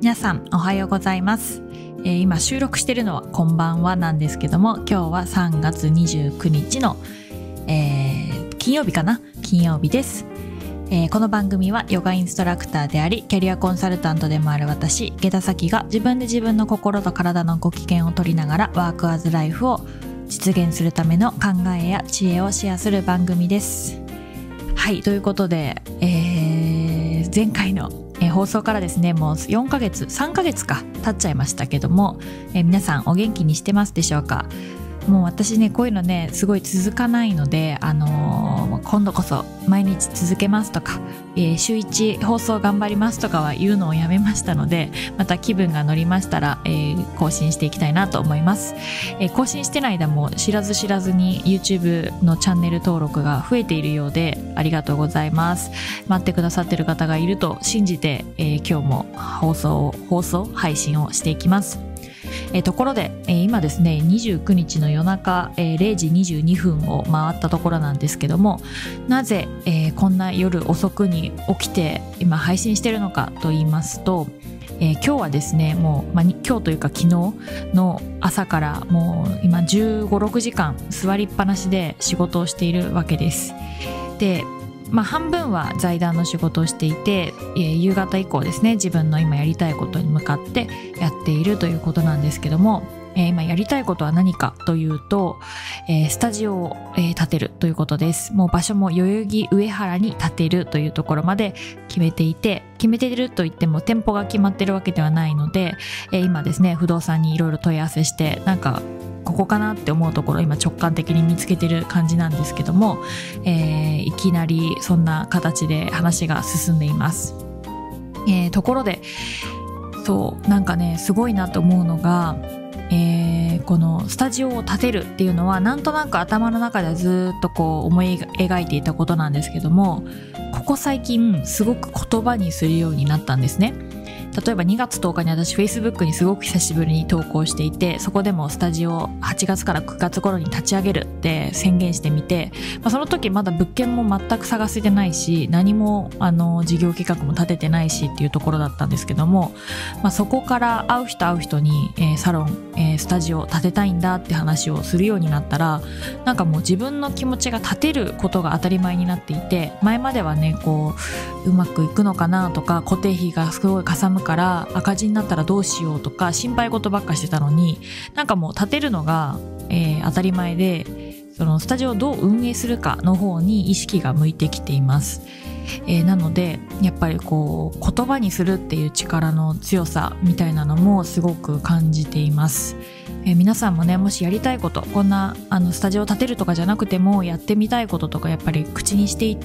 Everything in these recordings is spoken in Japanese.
皆さんおはようございます。今収録しているのはこんばんはなんですけども、今日は3月29日の、金曜日かな、金曜日です。この番組はヨガインストラクターでありキャリアコンサルタントでもある私下田咲が自分で自分の心と体のご機嫌を取りながらワークアズライフを実現するための考えや知恵をシェアする番組です。はい、ということで、前回の放送からですね、もう3ヶ月か経っちゃいましたけども、皆さんお元気にしてますでしょうか。もう私ね、こういうのねすごい続かないので、今度こそ毎日続けますとか、週1放送頑張りますとかは言うのをやめましたので、また気分が乗りましたら、更新していきたいなと思います。更新してない間も知らず知らずに YouTube のチャンネル登録が増えているようでありがとうございます。待ってくださってる方がいると信じて、今日も放送配信をしていきます。ところで、今ですね29日の夜中、0時22分を回ったところなんですけども、なぜ、こんな夜遅くに起きて今配信してるのかと言いますと、今日はですねもう、今日というか昨日の朝からもう今15、16時間座りっぱなしで仕事をしているわけです。で半分は財団の仕事をしていて、夕方以降ですね自分の今やりたいことに向かってやっているということなんですけども、今やりたいことは何かというと、スタジオを、建てるということです。もう場所も代々木上原に建てるというところまで決めているといっても店舗が決まってるわけではないので、今ですね不動産にいろいろ問い合わせして、なんかここかなって思うところ今直感的に見つけてる感じなんですけども、いきなりそんな形で話が進んでいます。ところでそうなんかねすごいなと思うのが、このスタジオを建てるっていうのはなんとなく頭の中ではずっとこう思い描いていたことなんですけども、ここ最近すごく言葉にするようになったんですね。例えば2月10日に私 Facebook にすごく久しぶりに投稿していて、そこでもスタジオを8月から9月頃に立ち上げるって宣言してみて、その時まだ物件も全く探せてないし、何も事業計画も立ててないしっていうところだったんですけども、そこから会う人に、サロン、スタジオを建てたいんだって話をするようになったら、なんかもう自分の気持ちが立てることが当たり前になっていて、前まではねこううまくいくのかなとか、固定費がすごいかさむから赤字になったらどうしようとか心配事ばっかしてたのに、なんかもう建てるのが、当たり前で、そのスタジオをどう運営するかの方に意識が向いてきています。なのでやっぱりこう言葉にするっていう力の強さみたいなのもすごく感じています。皆さんもねもしやりたいこと、こんなスタジオを建てるとかじゃなくてもやってみたいこととかやっぱり口にしていって、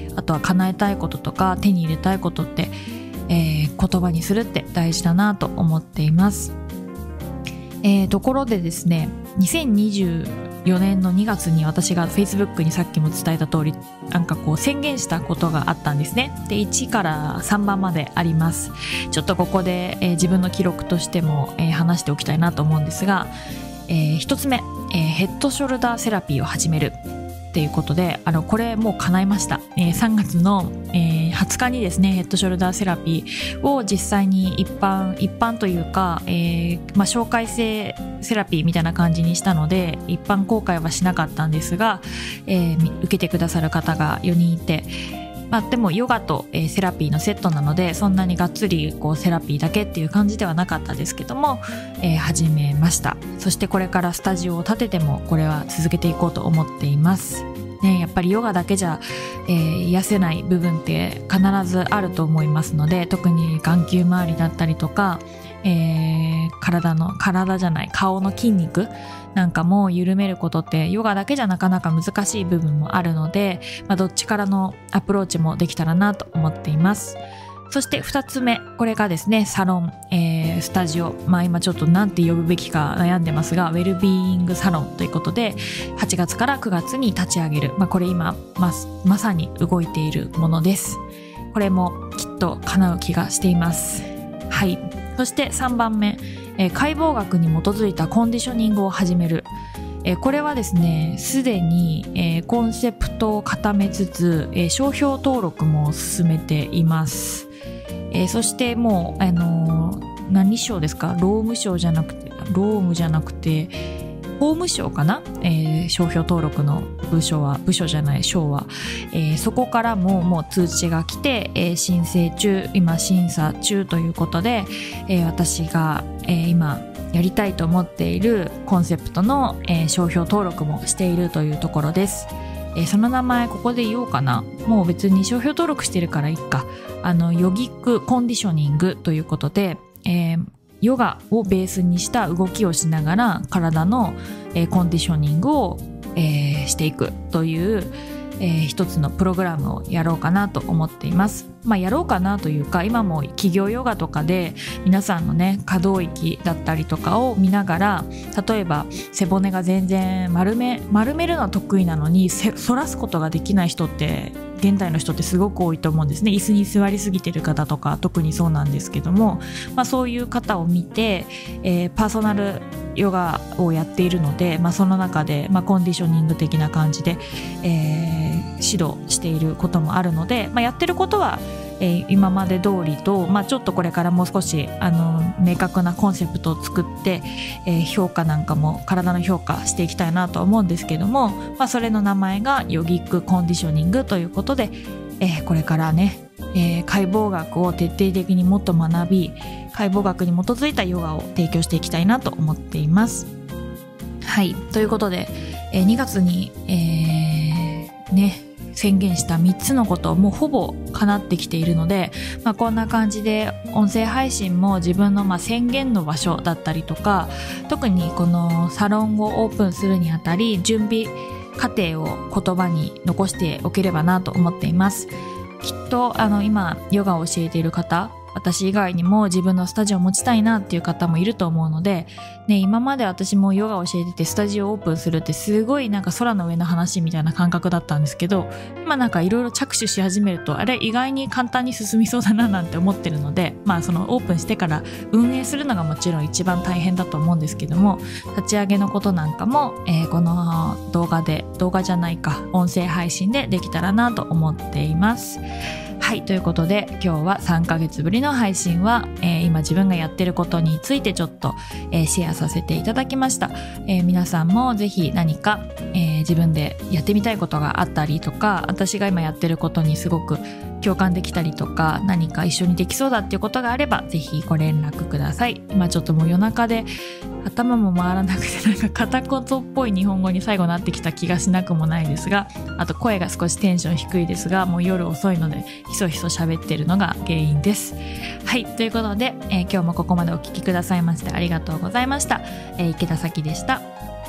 あとは叶えたいこととか手に入れたいことって、言葉にするって大事だなと思っています。ところでですね、2024年の2月に私が Facebook にさっきも伝えた通り、なんかこう宣言したことがあったんですね。で1から3番まであります。ちょっとここで、自分の記録としても、話しておきたいなと思うんですが、1つ目、ヘッドショルダーセラピーを始めるっていうことで、これもう叶いました。3月の、20日にですねヘッドショルダーセラピーを実際に一般というか、紹介制セラピーみたいな感じにしたので一般公開はしなかったんですが、受けてくださる方が4人いて、でもヨガと、セラピーのセットなのでそんなにがっつりこうセラピーだけっていう感じではなかったですけども、始めました。そしてこれからスタジオを建ててもこれは続けていこうと思っていますね。やっぱりヨガだけじゃ、癒せない部分って必ずあると思いますので、特に眼球周りだったりとか、顔の筋肉なんかも緩めることってヨガだけじゃなかなか難しい部分もあるので、どっちからのアプローチもできたらなと思っています。そして2つ目、これがですねサロン、スタジオ、今ちょっとなんて呼ぶべきか悩んでますが、ウェルビーイングサロンということで8月から9月に立ち上げる、これ今まさに動いているものです。これもきっと叶う気がしています。はい。そして3番目、解剖学に基づいたコンディショニングを始める。これはですねすでに、コンセプトを固めつつ、商標登録も進めています。そしてもう何省ですか？労務省じゃなくて、労務じゃなくて法務省かな、商標登録の部署じゃない省は、そこからもう通知が来て、申請中、今審査中ということで、私が、今やりたいと思っているコンセプトの、商標登録もしているというところです。その名前ここで言おうかな。もう別に商標登録してるからいいか。ヨギックコンディショニングということで、ヨガをベースにした動きをしながら体の、コンディショニングを、していくという、一つのプログラムをやろうかなと思っています。やろうかなというか、今も企業ヨガとかで皆さんのね可動域だったりとかを見ながら、例えば背骨が全然丸めるのは得意なのに反らすことができない人って現代の人ってすごく多いと思うんですね。椅子に座りすぎてる方とか特にそうなんですけども、そういう方を見て、パーソナルヨガをやっているので、その中で、コンディショニング的な感じで、指導していることもあるので、やってることは、今まで通りと、ちょっとこれからもう少し明確なコンセプトを作って、評価なんかも体の評価していきたいなと思うんですけども、それの名前がヨギックコンディショニングということで、これからね、解剖学を徹底的にもっと学び、解剖学に基づいたヨガを提供していきたいなと思っています。はい、ということで、2月に、宣言した3つのことをもうほぼ叶ってきているので、こんな感じで音声配信も自分の宣言の場所だったりとか、特にこのサロンをオープンするにあたり準備過程を言葉に残しておければなと思っています。きっと今ヨガを教えている方、私以外にも自分のスタジオを持ちたいなっていう方もいると思うので、今まで私もヨガを教えててスタジオをオープンするってすごい空の上の話みたいな感覚だったんですけど、今いろいろ着手し始めると、あれ意外に簡単に進みそうだななんて思ってるので、そのオープンしてから運営するのがもちろん一番大変だと思うんですけども、立ち上げのことなんかも、この音声配信でできたらなと思っています。はい、ということで今日は3ヶ月ぶりの配信は、今自分がやってることについてちょっと、シェアさせていただきました。皆さんもぜひ何か、自分でやってみたいことがあったりとか、私が今やってることにすごく共感できたりとか、何か一緒にできそうだっていうことがあればぜひご連絡ください。今ちょっともう夜中で頭も回らなくて片言っぽい日本語に最後なってきた気がしなくもないですが、あと声が少しテンション低いですが、もう夜遅いのでひそひそ喋ってるのが原因です。はい、ということで、今日もここまでお聞きくださいましてありがとうございました。池田咲でした。